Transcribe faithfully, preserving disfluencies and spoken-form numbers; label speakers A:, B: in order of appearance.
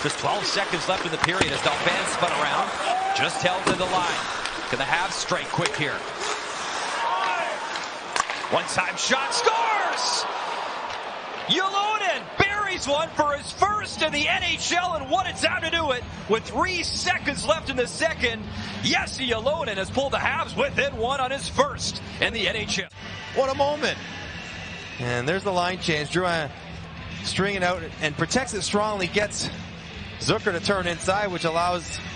A: Just twelve seconds left in the period as Drouin spun around. Just held to the line. Gonna have straight quick here. One-time shot, scores! Ylonen buries one for his first in the N H L, and what a time to do it with three seconds left in the second. Yes, Ylonen has pulled the Habs within one on his first in the N H L.
B: What a moment. And there's the line change. Drouin stringing out and protects it strongly, gets Zucker to turn inside, which allows